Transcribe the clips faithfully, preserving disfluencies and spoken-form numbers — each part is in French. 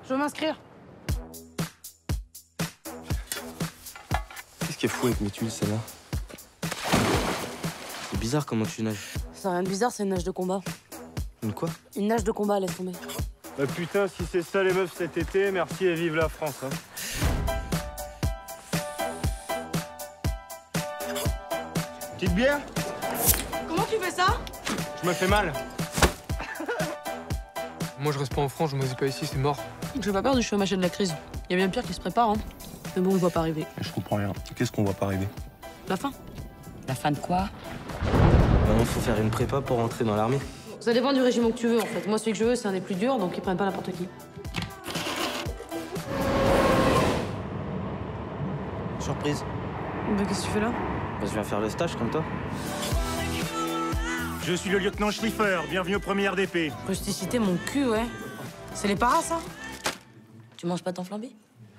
Je veux m'inscrire. Qu'est-ce qui est fou avec mes tuiles, celle-là? C'est bizarre comment tu nages. C'est rien de bizarre, c'est une nage de combat. Une quoi? Une nage de combat, laisse tomber. Bah putain, si c'est ça les meufs cet été, merci et vive la France. Hein. Petite bière? Comment tu fais ça? Je me fais mal. Moi, je reste pas en France, je me dis pas ici, c'est mort. J'ai pas peur du chômage de la crise. Il y a bien pire qui se prépare, hein. Mais bon, on le voit pas arriver. Je comprends rien. Qu'est-ce qu'on voit pas arriver? La fin. La fin de quoi? Maintenant, faut faire une prépa pour rentrer dans l'armée. Ça dépend du régiment que tu veux, en fait. Moi, celui que je veux, c'est un des plus durs, donc ils prennent pas n'importe qui. Surprise. Bah, qu'est-ce que tu fais là? Bah, je viens faire le stage comme toi. Je suis le lieutenant Schliffer, bienvenue au premier R D P. Rusticité, mon cul, ouais. C'est les paras, ça? Tu manges pas ton flambé?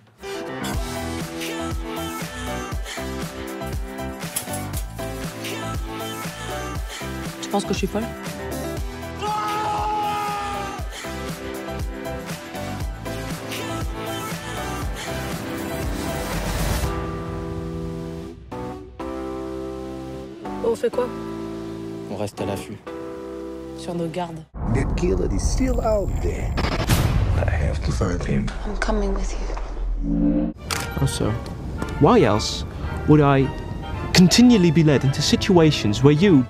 Tu penses que je suis folle? On fait quoi? On reste à l'affût. Sur nos gardes. The killer is still out there. I have to find him. I'm coming with you. Also, why else would I continually be led into situations where you